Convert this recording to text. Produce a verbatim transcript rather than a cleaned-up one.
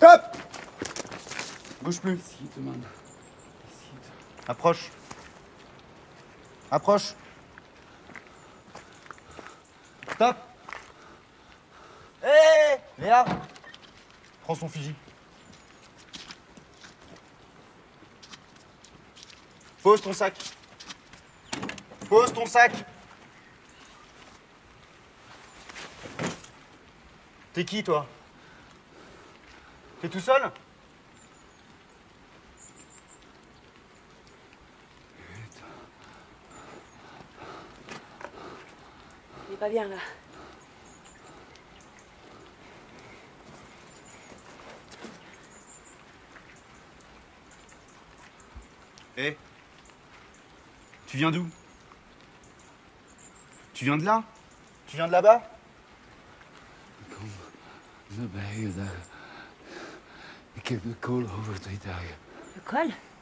Stop! Bouge plus. Approche. Approche. Stop! Hé hey, Léa! Prends son fusil. Pose ton sac. Pose ton sac. T'es qui, toi? T'es tout seul? Il est pas bien, là. Hé hey. Tu viens d'où? Tu viens de là? Tu viens de là-bas? Naar beneden daar. Ik heb de kool over twee dagen. Le col?